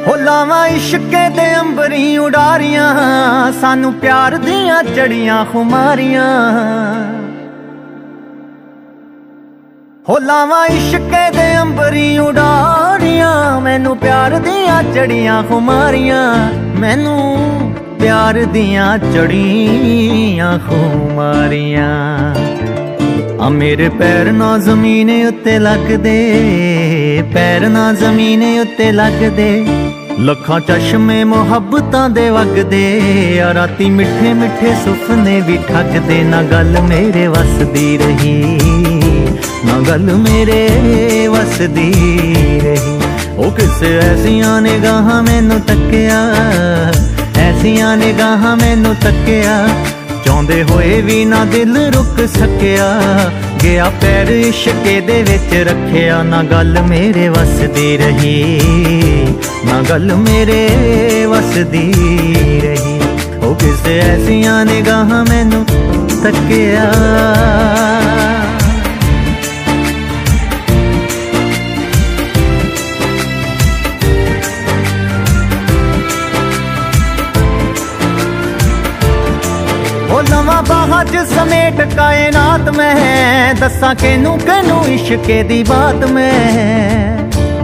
हो लावा इश्के दे अंबरी उडारियां, सानू प्यार दियां चढ़ियां खुमारियां। हो लावा इश्के दे अंबरी उडारियां, मैनू प्यार दियां चढ़ियां खुमारियां। मैनू प्यार दियां चढ़ियां खुमारियां। आ मेरे पैर ना जमीन उत्ते लगदे, पैर ना जमीन उत्ते लगदे। लखां चश्मे मुहब्बतां दे वगदे, आ राती मिठे मिठे सुपने भी ठगदे। ना गल मेरे वसदी रही, ना गल मेरे वसदी रही। ओ किसे ऐसियां निगाहां मैनू तक्किया, ऐसियां निगाहां मैनू तक्किया। चाहुंदे होए भी ना दिल रुक सकिया, गया पैर इश्के दे विच रखिया। ना गल मेरे वसदी रही, ना गल मेरे वसदी रही। ओ किसे ऐसियां निगाहां मैनू तक्किया। लवा बाहा च समेट कायनात में, दसा केनू केनू इश्के दी बात में।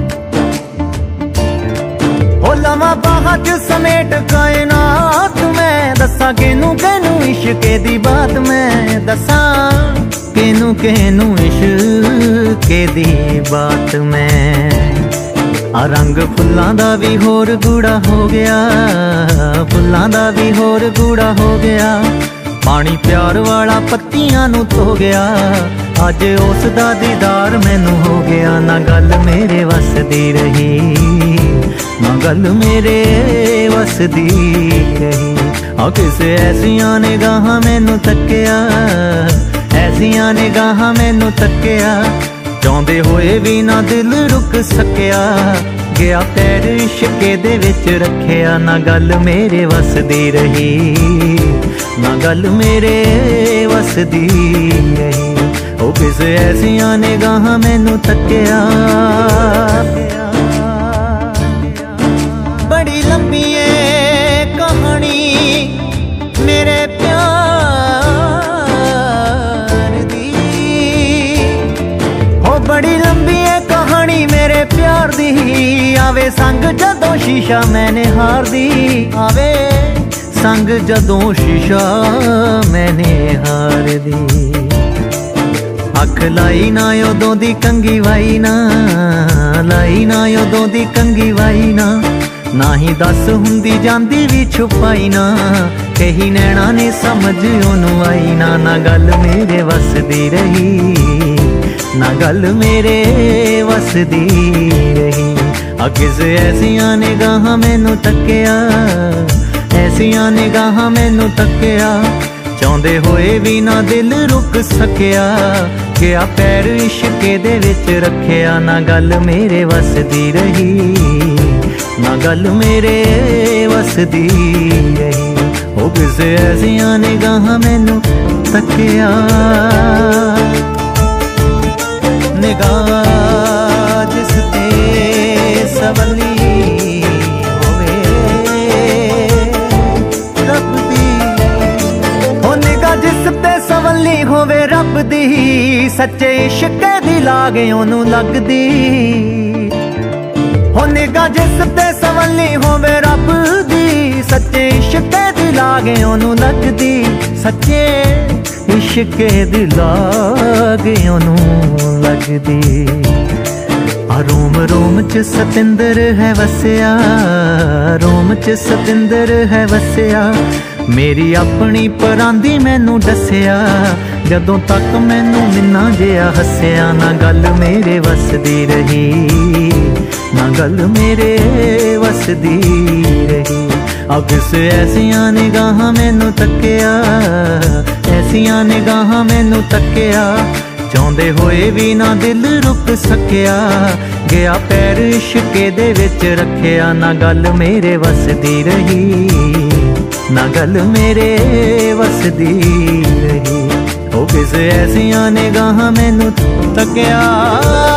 ओ लवा बाहा च समेट कायनात में, दसा केनू केनू इश्के दी बात में। दसा केनू केनू इश्के दी बात में। आ रंग फुल्लां दा भी होर गूड़ा हो गया, फुल्लां दा भी होर गूड़ा हो गया। पानी प्यार वाला पत्तियां नू धो गया, अज उस दा दीदार मैनू हो गया। ना गल मेरे वसदी रही, ना गल मेरे वसदी रही। आ किसे ऐसियां निगाहां मैनू तक्किया, ऐसियां निगाहां मैनू तक्किया। चाहुंदे होए भी ना दिल रुक सकिया, गया पैर इश्के दे विच रखिया। ना गल मेरे वसदी रही, ना गल मेरे वसदी रही। ओ किसे ऐसियां निगाहां मैनू तक्किया। बड़ी लंबी है कहानी मेरे प्यार दी, हो बड़ी लंबी है कहानी मेरे प्यार दी। आवे संग जदों शीशा मैंने हार दी, आवे संग जदों शीशा मैंने हार दी। अख लाई ना उदों दी कंगी वाई ना, लाई ना उदों दी कंगी वाई ना। ना ही दस हुंदी जांदी भी छुपाई ना, कही नैना ने समझ ओनू आई ना। ना गल मेरे वसदी रही, ना गल मेरे वसदी रही। आ किसे ऐसियां निगाहां मैनू तक्किया, ऐसियां निगाहां मैनू तक्किया। चाहुंदे होए भी ना दिल रुक सकिया, गया पैर इश्के दे विच रखिया। ना गल मेरे वसदी रही, ना गल मेरे वसदी रही। ओ किसे ऐसियां निगाहां मैनू तक्किया। निगाह जिस ते सवली होवे रब दी, हो निगाह जिस ते सवली होवे रब दी। सच्चे इश्के दी लागे ओनू लगदी, हो निगाह जिस ते सवली होवे रब दी। सच्चे इश्के दी लागे ओनू लगदी, सच्चे इश्के दी लागे ओनू लगदी। आ रोम रोम च सतिंदर है वसिया, रोम च सतिंदर है वसिया। मेरी अपनी परांदी मैनू दसिया, जदों तक मैनू मिन्ना जिहा हसिया। ना गल मेरे वसदी रही, ना गल मेरे वसदी रही। अब किसे ऐसियां निगाहां मैनू तक्किया, ऐसियां निगाहां मैनू तक्किया। चाहुंदे होए भी ना दिल रुक सकिया, गया पैर इश्के दे विच रखिया। ना गल मेरे वसदी रही, ना गल मेरे वसदी रही। ओ किसे ऐसियां निगाहां मैनू तक्किया।